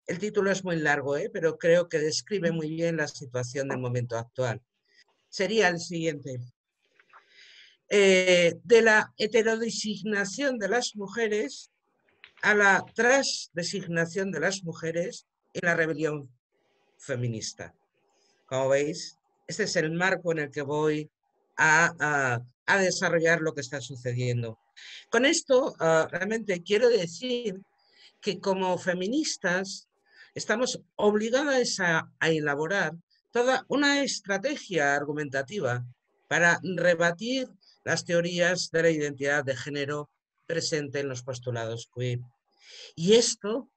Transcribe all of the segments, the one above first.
El título es muy largo, pero creo que describe muy bien la situación del momento actual. Sería el siguiente. De la heterodesignación de las mujeres a la transdesignación de las mujeres y la rebelión feminista. Como veis, este es el marco en el que voy a desarrollar lo que está sucediendo. Con esto, realmente quiero decir que como feministas estamos obligadas a elaborar toda una estrategia argumentativa para rebatir las teorías de la identidad de género presente en los postulados queer. Y esto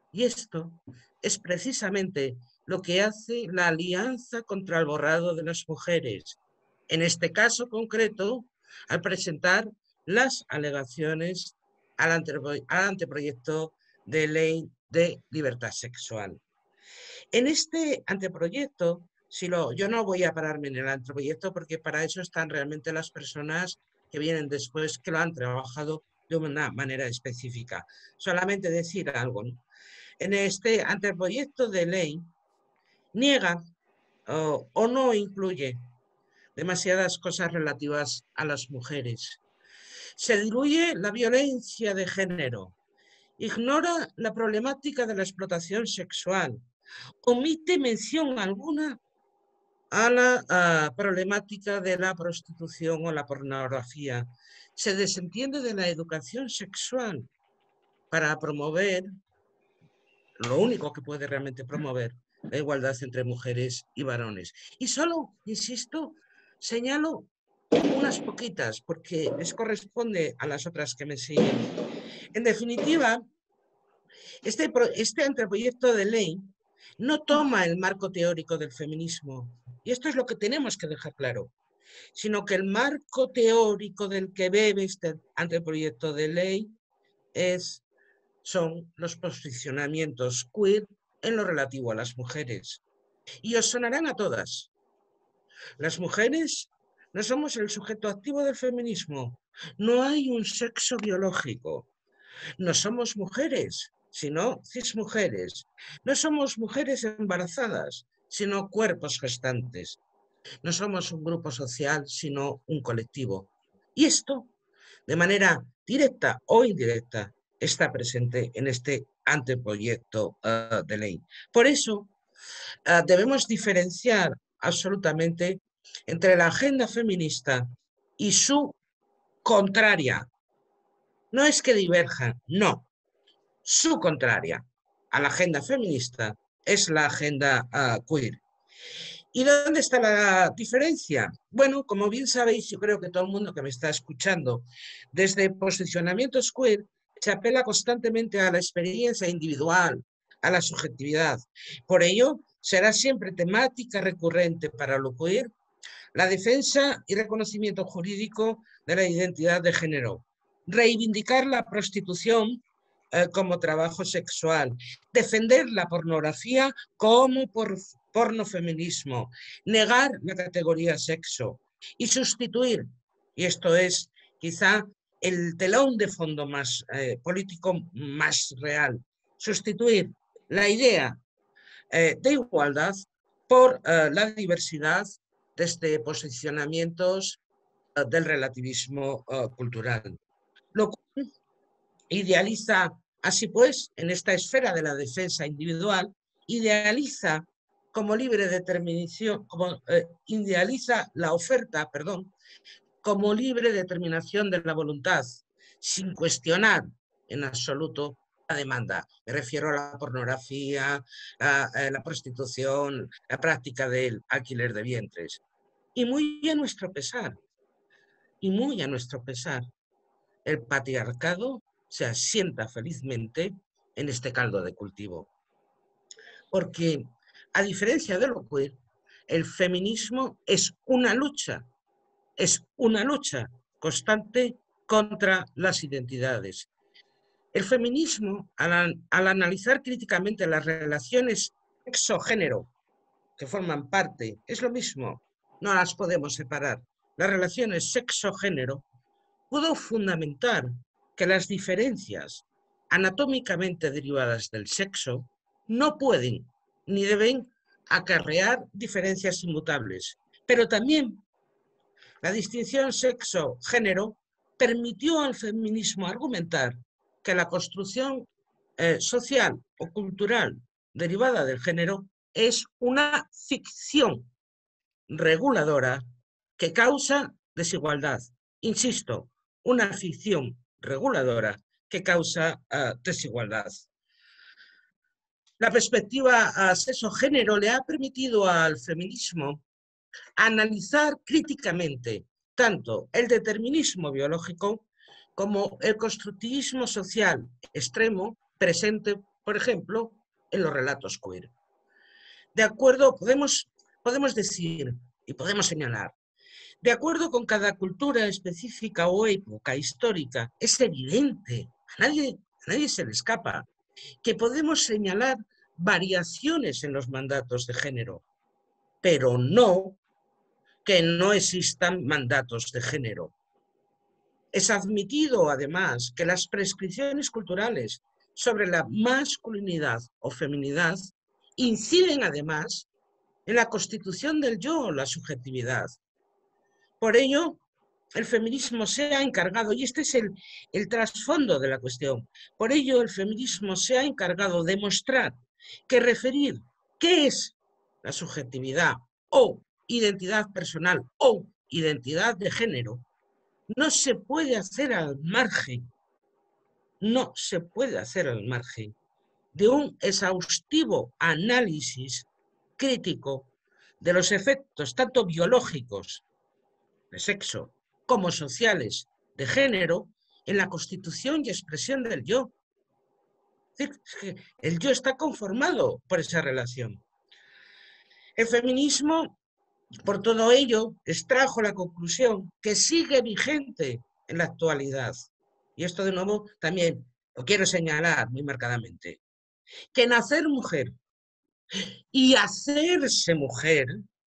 es precisamente lo que hace la Alianza contra el Borrado de las Mujeres, en este caso concreto, al presentar las alegaciones al anteproyecto de ley de libertad sexual. En este anteproyecto, yo no voy a pararme en el anteproyecto porque para eso están realmente las personas que vienen después que lo han trabajado de una manera específica. Solamente decir algo, ¿no? En este anteproyecto de ley niega o no incluye demasiadas cosas relativas a las mujeres. Se diluye la violencia de género, ignora la problemática de la explotación sexual, omite mención alguna a la problemática de la prostitución o la pornografía. Se desentiende de la educación sexual para promover lo único que puede realmente promover la igualdad entre mujeres y varones. Y solo, insisto, señalo unas poquitas porque les corresponde a las otras que me siguen. En definitiva, este anteproyecto de ley no toma el marco teórico del feminismo, y esto es lo que tenemos que dejar claro, sino que el marco teórico del que bebe este anteproyecto de ley son los posicionamientos queer en lo relativo a las mujeres. Y os sonarán a todas. Las mujeres no somos el sujeto activo del feminismo. No hay un sexo biológico. No somos mujeres, sino cismujeres. No somos mujeres embarazadas, sino cuerpos gestantes. No somos un grupo social, sino un colectivo. Y esto, de manera directa o indirecta, está presente en este anteproyecto de ley. Por eso, debemos diferenciar absolutamente entre la agenda feminista y su contraria. No es que diverjan, no. Su contraria a la agenda feminista es la agenda queer. ¿Y dónde está la diferencia? Bueno, como bien sabéis, yo creo que todo el mundo que me está escuchando, desde posicionamientos queer, se apela constantemente a la experiencia individual, a la subjetividad. Por ello, será siempre temática recurrente para lo queer la defensa y reconocimiento jurídico de la identidad de género, reivindicar la prostitución como trabajo sexual, defender la pornografía como pornofeminismo, negar la categoría sexo y sustituir, y esto es quizá el telón de fondo más político más real, sustituir la idea de igualdad por la diversidad desde posicionamientos del relativismo cultural. Lo cual idealiza, así pues, en esta esfera de la defensa individual, idealiza como libre determinación, idealiza la oferta, como libre determinación de la voluntad, sin cuestionar en absoluto la demanda. Me refiero a la pornografía, la prostitución, la práctica del alquiler de vientres. Y muy a nuestro pesar, el patriarcado se asienta felizmente en este caldo de cultivo. Porque, a diferencia de lo queer, el feminismo es una lucha constante contra las identidades. El feminismo, al analizar críticamente las relaciones sexo-género que forman parte, es lo mismo, no las podemos separar. Las relaciones sexo-género pudo fundamentar que las diferencias anatómicamente derivadas del sexo no pueden ni deben acarrear diferencias inmutables, pero también la distinción sexo-género permitió al feminismo argumentar que la construcción social o cultural derivada del género es una ficción reguladora que causa desigualdad. Insisto, una ficción reguladora que causa desigualdad. La perspectiva sexo-género le ha permitido al feminismo analizar críticamente tanto el determinismo biológico como el constructivismo social extremo presente, por ejemplo, en los relatos queer. De acuerdo, podemos decir y podemos señalar, de acuerdo con cada cultura específica o época histórica, es evidente, a nadie se le escapa, que podemos señalar variaciones en los mandatos de género, pero no que no existan mandatos de género. Es admitido, además, que las prescripciones culturales sobre la masculinidad o feminidad inciden, además, en la constitución del yo, la subjetividad. Por ello, el feminismo se ha encargado, y este es el trasfondo de la cuestión, por ello el feminismo se ha encargado de mostrar que referir qué es la subjetividad o identidad personal o identidad de género no se puede hacer al margen, no se puede hacer al margen de un exhaustivo análisis crítico de los efectos tanto biológicos de sexo como sociales de género en la constitución y expresión del yo. Es decir, el yo está conformado por esa relación. El feminismo, por todo ello, extrajo la conclusión que sigue vigente en la actualidad. Y esto de nuevo también lo quiero señalar muy marcadamente. Que nacer mujer y hacerse mujer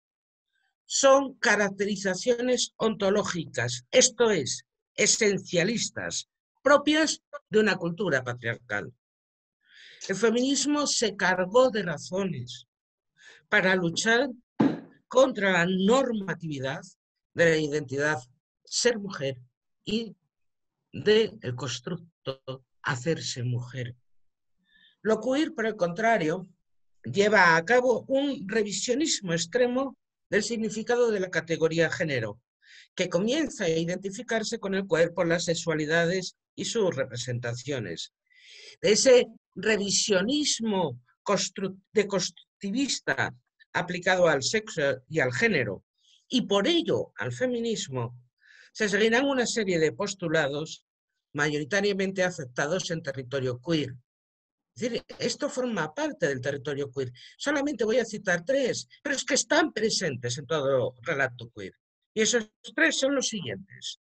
son caracterizaciones ontológicas, esto es, esencialistas, propias de una cultura patriarcal. El feminismo se cargó de razones para luchar contra la normatividad de la identidad ser mujer y del constructo hacerse mujer. Lo queer, por el contrario, lleva a cabo un revisionismo extremo del significado de la categoría género, que comienza a identificarse con el cuerpo, las sexualidades y sus representaciones. De ese revisionismo deconstructivista aplicado al sexo y al género, y por ello al feminismo, se seguirán una serie de postulados mayoritariamente aceptados en territorio queer. Es decir, esto forma parte del territorio queer. Solamente voy a citar tres, pero es que están presentes en todo relato queer. Y esos tres son los siguientes.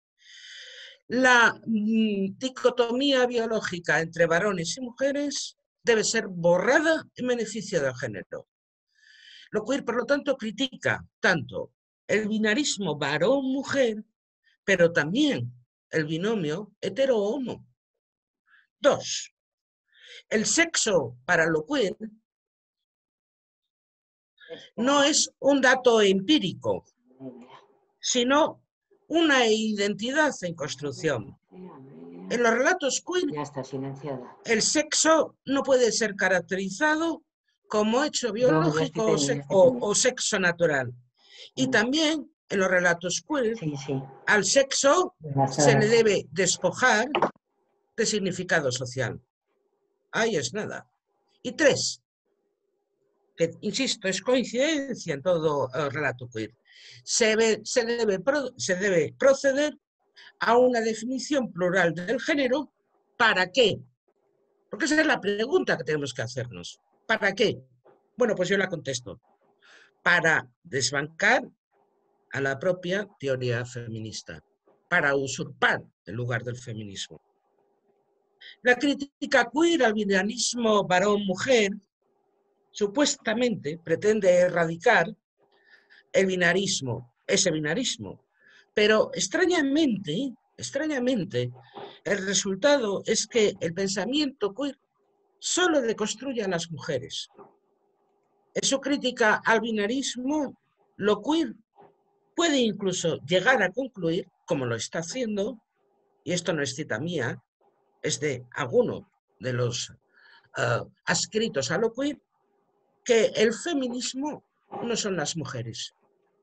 La dicotomía biológica entre varones y mujeres debe ser borrada en beneficio del género. Lo queer, por lo tanto, critica tanto el binarismo varón-mujer, pero también el binomio hetero-homo. Dos, el sexo para lo queer no es un dato empírico, sino una identidad en construcción. En los relatos queer, el sexo no puede ser caracterizado como hecho biológico o sexo natural. Y también en los relatos queer, al sexo se le debe despojar de significado social. Ahí es nada. Y tres, que insisto, es coincidencia en todo el relato queer, se debe proceder a una definición plural del género. ¿Para qué? Porque esa es la pregunta que tenemos que hacernos. ¿Para qué? Bueno, pues yo la contesto. Para desbancar a la propia teoría feminista, para usurpar el lugar del feminismo. La crítica queer al binarismo varón-mujer supuestamente pretende erradicar el binarismo, ese binarismo, pero extrañamente, el resultado es que el pensamiento queer solo deconstruye a las mujeres. En su crítica al binarismo, lo queer puede incluso llegar a concluir, como lo está haciendo, y esto no es cita mía, es de alguno de los adscritos a lo queer, que el feminismo no son las mujeres.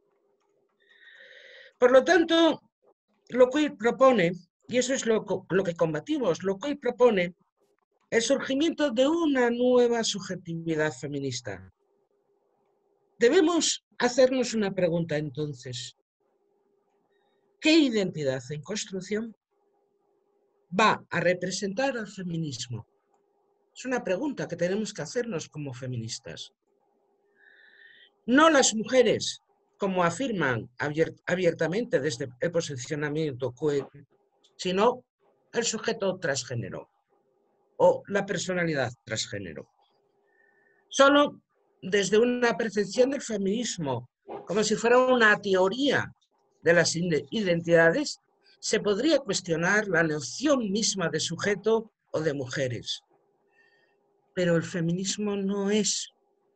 Por lo tanto, lo queer propone, y eso es lo que combatimos, lo queer propone el surgimiento de una nueva subjetividad feminista. Debemos hacernos una pregunta entonces. ¿Qué identidad en construcción va a representar al feminismo? Es una pregunta que tenemos que hacernos como feministas. No las mujeres, como afirman abiertamente desde el posicionamiento queer, sino el sujeto transgénero o la personalidad transgénero. Solo desde una percepción del feminismo, como si fuera una teoría de las identidades, se podría cuestionar la noción misma de sujeto o de mujeres. Pero el feminismo no es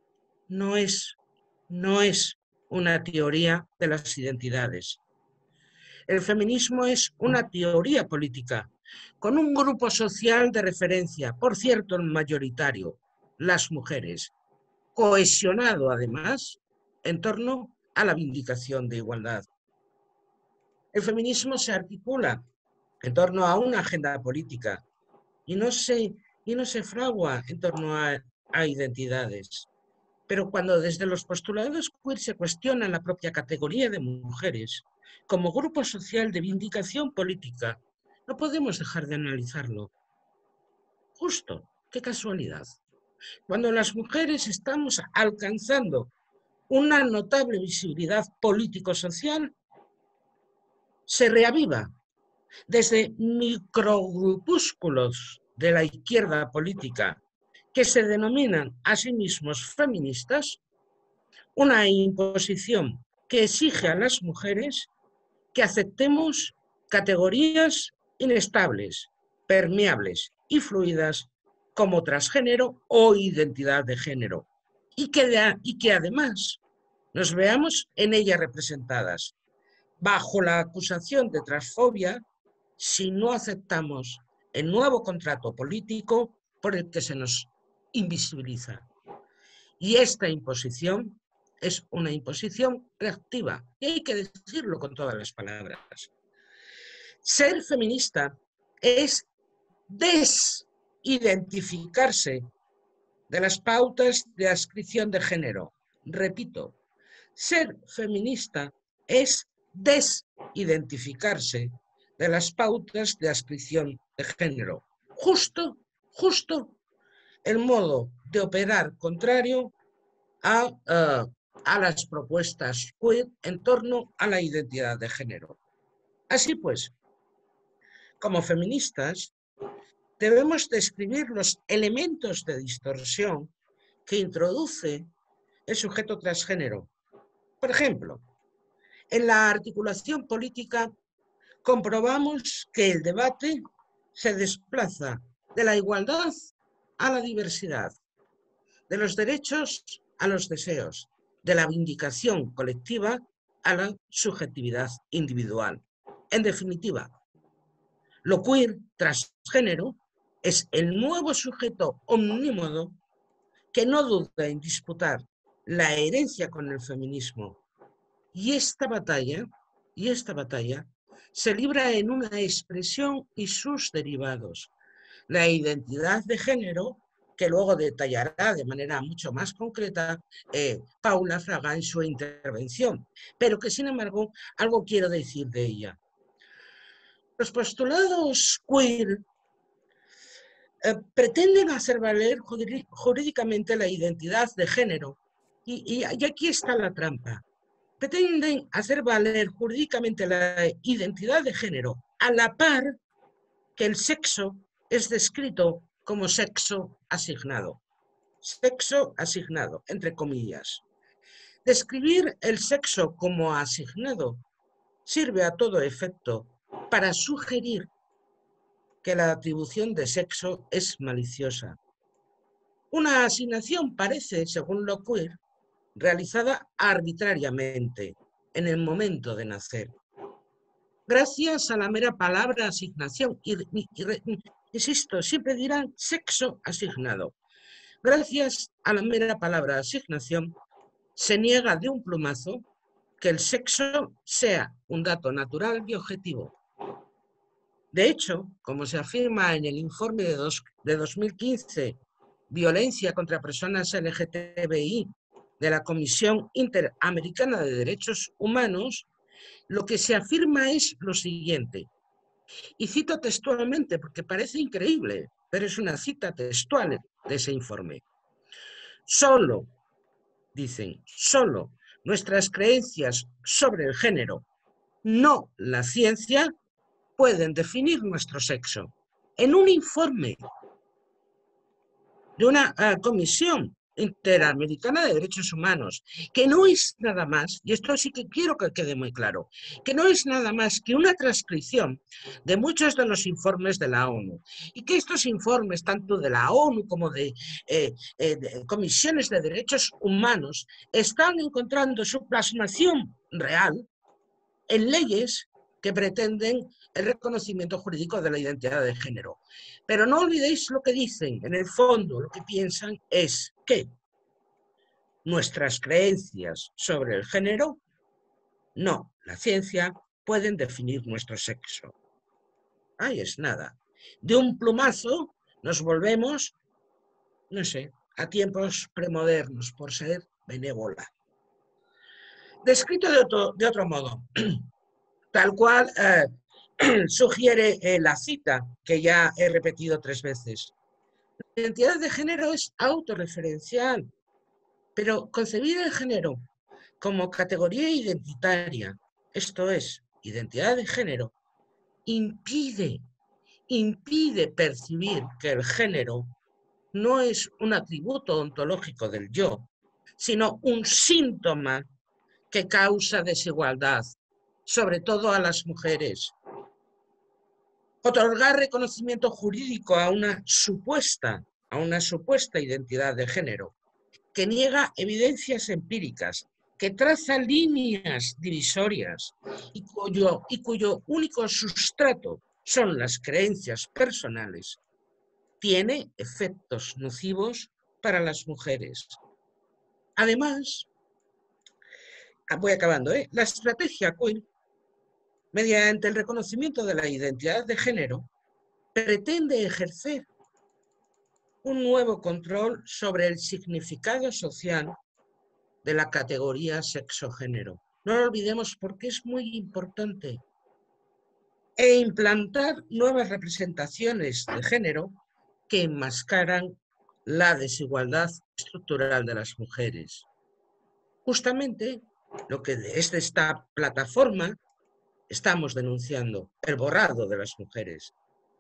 una teoría de las identidades. El feminismo es una teoría política, con un grupo social de referencia, por cierto, el mayoritario, las mujeres, cohesionado además en torno a la vindicación de igualdad. El feminismo se articula en torno a una agenda política y no se fragua en torno a identidades. Pero cuando desde los postulados queer se cuestiona la propia categoría de mujeres como grupo social de vindicación política, no podemos dejar de analizarlo. Justo, qué casualidad. Cuando las mujeres estamos alcanzando una notable visibilidad político-social, se reaviva desde microgrupúsculos de la izquierda política que se denominan a sí mismos feministas, una imposición que exige a las mujeres que aceptemos categorías inestables, permeables y fluidas como transgénero o identidad de género, y que además nos veamos en ellas representadas, bajo la acusación de transfobia, si no aceptamos el nuevo contrato político por el que se nos invisibiliza. Y esta imposición es una imposición reactiva, y hay que decirlo con todas las palabras. Ser feminista es desidentificarse de las pautas de adscripción de género. Repito, ser feminista es desidentificarse de las pautas de adscripción de género. Justo el modo de operar contrario a las propuestas queer en torno a la identidad de género. Así pues, como feministas, debemos describir los elementos de distorsión que introduce el sujeto transgénero. Por ejemplo, en la articulación política comprobamos que el debate se desplaza de la igualdad a la diversidad, de los derechos a los deseos, de la vindicación colectiva a la subjetividad individual. En definitiva, lo queer transgénero es el nuevo sujeto omnímodo que no duda en disputar la herencia con el feminismo. Y esta batalla se libra en una expresión y sus derivados. La identidad de género, que luego detallará de manera mucho más concreta Paula Fraga en su intervención, pero que sin embargo algo quiero decir de ella. Los postulados queer pretenden hacer valer jurídicamente la identidad de género, y aquí está la trampa. Pretenden hacer valer jurídicamente la identidad de género a la par que el sexo es descrito como sexo asignado. Sexo asignado, entre comillas. Describir el sexo como asignado sirve a todo efecto para sugerir que la atribución de sexo es maliciosa. Una asignación parece, según lo queer, realizada arbitrariamente en el momento de nacer, gracias a la mera palabra asignación. Insisto, siempre dirán sexo asignado. Gracias a la mera palabra asignación, se niega de un plumazo que el sexo sea un dato natural y objetivo. De hecho, como se afirma en el informe de 2015, Violencia contra Personas LGTBI, de la Comisión Interamericana de Derechos Humanos, lo que se afirma es lo siguiente, y cito textualmente porque parece increíble, pero es una cita textual de ese informe. Solo, dicen, solo nuestras creencias sobre el género, no la ciencia, pueden definir nuestro sexo. En un informe de una comisión interamericana de derechos humanos, que no es nada más, y esto sí que quiero que quede muy claro, que no es nada más que una transcripción de muchos de los informes de la ONU, y que estos informes, tanto de la ONU como de comisiones de derechos humanos, están encontrando su plasmación real en leyes que pretenden el reconocimiento jurídico de la identidad de género. Pero no olvidéis lo que dicen, en el fondo lo que piensan es que nuestras creencias sobre el género, no la ciencia, pueden definir nuestro sexo. Ahí es nada. De un plumazo nos volvemos, no sé, a tiempos premodernos, por ser benévola. Descrito de otro modo, tal cual sugiere la cita que ya he repetido 3 veces. La identidad de género es autorreferencial, pero concebir el género como categoría identitaria, esto es, identidad de género, impide percibir que el género no es un atributo ontológico del yo, sino un síntoma que causa desigualdad, sobre todo a las mujeres. Otorgar reconocimiento jurídico a una supuesta identidad de género que niega evidencias empíricas, que traza líneas divisorias y cuyo único sustrato son las creencias personales, tiene efectos nocivos para las mujeres. Además, voy acabando, la estrategia queer, mediante el reconocimiento de la identidad de género, pretende ejercer un nuevo control sobre el significado social de la categoría sexo-género. No lo olvidemos porque es muy importante. E implantar nuevas representaciones de género que enmascaran la desigualdad estructural de las mujeres. Justamente lo que desde esta plataforma estamos denunciando, el borrado de las mujeres.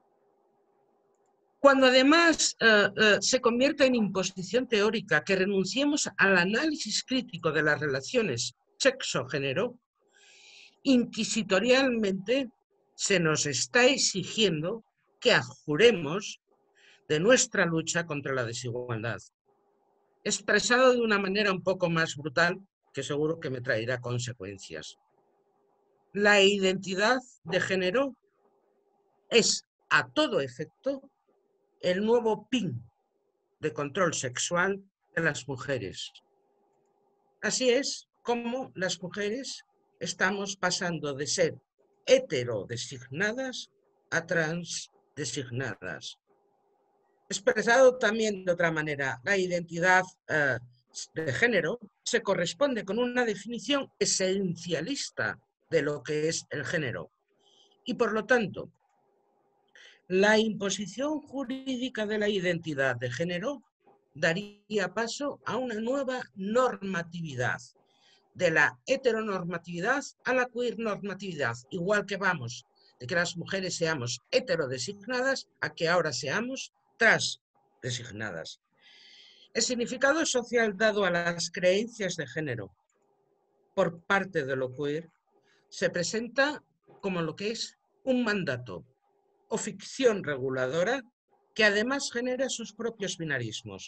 Cuando además se convierte en imposición teórica que renunciemos al análisis crítico de las relaciones sexo-género, inquisitorialmente se nos está exigiendo que adjuremos de nuestra lucha contra la desigualdad. Expresado de una manera un poco más brutal, que seguro que me traerá consecuencias. La identidad de género es, a todo efecto, el nuevo PIN de control sexual de las mujeres. Así es como las mujeres estamos pasando de ser heterodesignadas a transdesignadas. Expresado también de otra manera, la identidad de género se corresponde con una definición esencialista de lo que es el género. Y por lo tanto, la imposición jurídica de la identidad de género daría paso a una nueva normatividad, de la heteronormatividad a la queernormatividad, igual que vamos de que las mujeres seamos heterodesignadas a que ahora seamos transdesignadas. El significado social dado a las creencias de género por parte de lo queer se presenta como lo que es un mandato o ficción reguladora que además genera sus propios binarismos,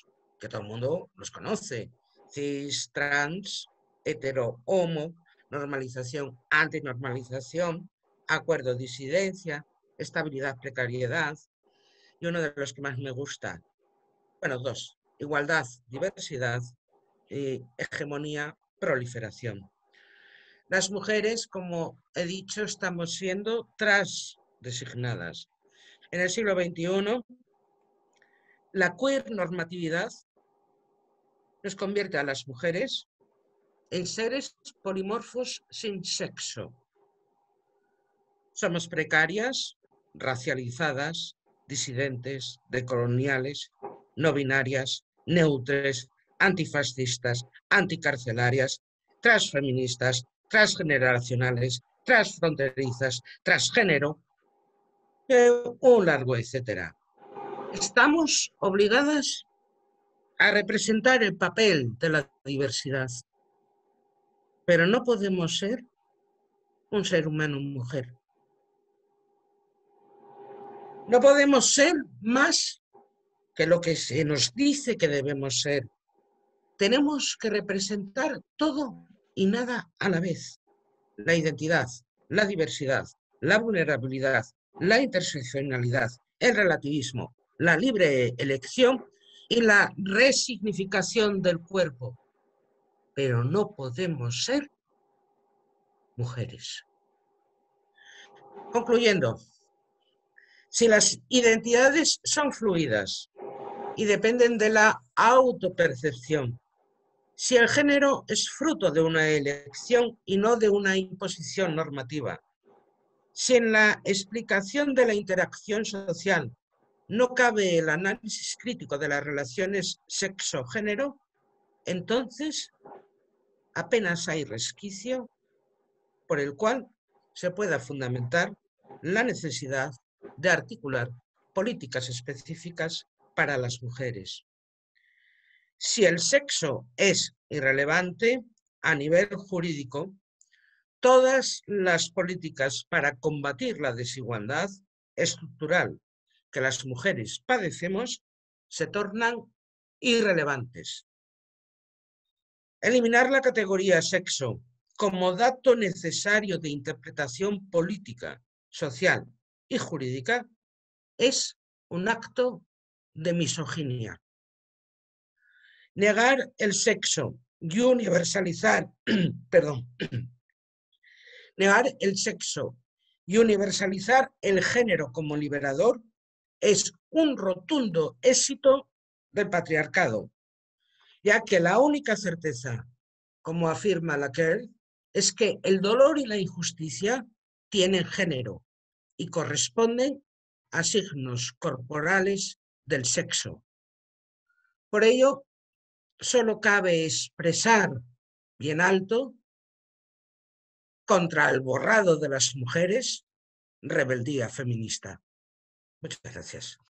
que todo el mundo los conoce: cis, trans, hetero, homo, normalización, antinormalización, acuerdo, disidencia, estabilidad, precariedad, y uno de los que más me gusta, bueno, dos: igualdad, diversidad y hegemonía, proliferación. Las mujeres, como he dicho, estamos siendo transdesignadas. En el siglo XXI, la queer normatividad nos convierte a las mujeres en seres polimorfos sin sexo. Somos precarias, racializadas, disidentes, decoloniales, no binarias, neutres, antifascistas, anticarcelarias, transfeministas, transgeneracionales, transfronterizas, transgénero, un largo etcétera. Estamos obligadas a representar el papel de la diversidad, pero no podemos ser un ser humano mujer. No podemos ser más que lo que se nos dice que debemos ser. Tenemos que representar todo y nada a la vez: la identidad, la diversidad, la vulnerabilidad, la interseccionalidad, el relativismo, la libre elección y la resignificación del cuerpo. Pero no podemos ser mujeres. Concluyendo, si las identidades son fluidas y dependen de la autopercepción, si el género es fruto de una elección y no de una imposición normativa, si en la explicación de la interacción social no cabe el análisis crítico de las relaciones sexo-género, entonces apenas hay resquicio por el cual se pueda fundamentar la necesidad de articular políticas específicas para las mujeres. Si el sexo es irrelevante a nivel jurídico, todas las políticas para combatir la desigualdad estructural que las mujeres padecemos se tornan irrelevantes. Eliminar la categoría sexo como dato necesario de interpretación política, social y jurídica es un acto de misoginia. Negar el sexo y universalizar, negar el sexo y universalizar el género como liberador es un rotundo éxito del patriarcado, ya que la única certeza, como afirma Lacan, es que el dolor y la injusticia tienen género y corresponden a signos corporales del sexo. Por ello, solo cabe expresar bien alto contra el borrado de las mujeres, rebeldía feminista. Muchas gracias.